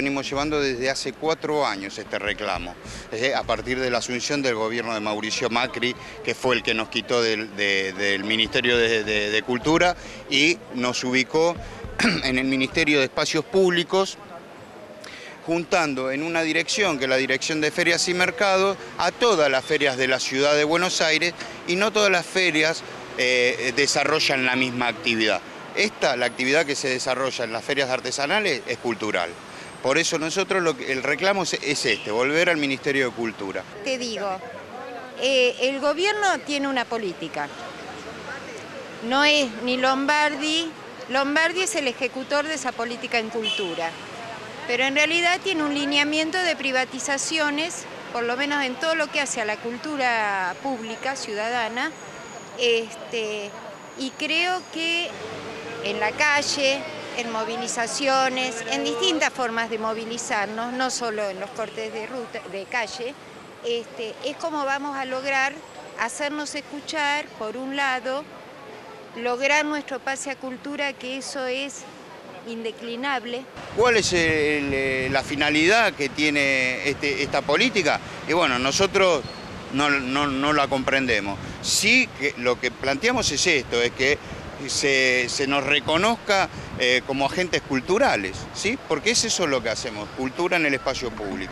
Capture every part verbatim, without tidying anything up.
venimos llevando desde hace cuatro años este reclamo, eh, a partir de la asunción del gobierno de Mauricio Macri, que fue el que nos quitó del, de, del Ministerio de, de, de Cultura y nos ubicó en el Ministerio de Espacios Públicos, juntando en una dirección, que es la Dirección de Ferias y Mercados, a todas las ferias de la ciudad de Buenos Aires, y no todas las ferias eh, desarrollan la misma actividad. Esta, la actividad que se desarrolla en las ferias artesanales, es cultural. Por eso nosotros lo que, el reclamo es este, volver al Ministerio de Cultura. Te digo, eh, el gobierno tiene una política. No es ni Lombardi, Lombardi es el ejecutor de esa política en cultura. Pero en realidad tiene un lineamiento de privatizaciones, por lo menos en todo lo que hace a la cultura pública, ciudadana, este, y creo que en la calle, en movilizaciones, en distintas formas de movilizarnos, no solo en los cortes de ruta, de calle, este, es como vamos a lograr hacernos escuchar, por un lado, lograr nuestro pase a cultura, que eso es indeclinable. ¿Cuál es el, la finalidad que tiene este, esta política? Y bueno, nosotros no, no, no la comprendemos. Sí, que lo que planteamos es esto, es que se, se nos reconozca eh, como agentes culturales, ¿sí? Porque es eso lo que hacemos, cultura en el espacio público.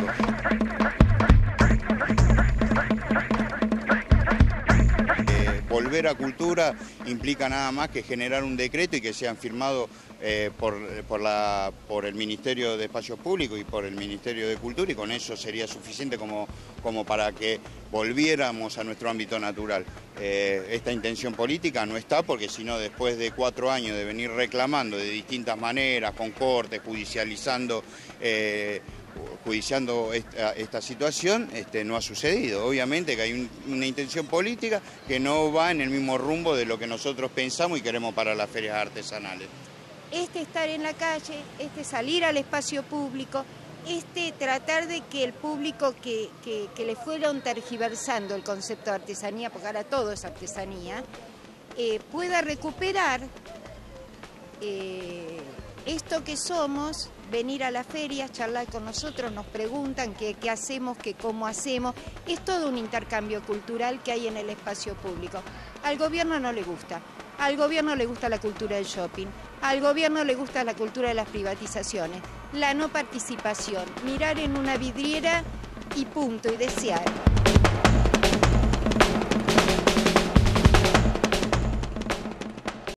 Volver a cultura implica nada más que generar un decreto y que sean firmados eh, por, por, la, por el Ministerio de Espacios Públicos y por el Ministerio de Cultura, y con eso sería suficiente como, como para que volviéramos a nuestro ámbito natural. Eh, esta intención política no está, porque si no, después de cuatro años de venir reclamando de distintas maneras, con cortes, judicializando, eh, judiciando esta, esta situación, este, no ha sucedido. Obviamente que hay un, una intención política que no va en el mismo rumbo de lo que nosotros pensamos y queremos para las ferias artesanales. Este estar en la calle, este salir al espacio público, este tratar de que el público que, que, que le fueron tergiversando el concepto de artesanía, porque ahora todo es artesanía, eh, pueda recuperar eh, esto que somos, venir a las ferias, charlar con nosotros, nos preguntan qué, qué hacemos, qué cómo hacemos. Es todo un intercambio cultural que hay en el espacio público. Al gobierno no le gusta. Al gobierno le gusta la cultura del shopping. Al gobierno le gusta la cultura de las privatizaciones. La no participación. Mirar en una vidriera y punto, y desear.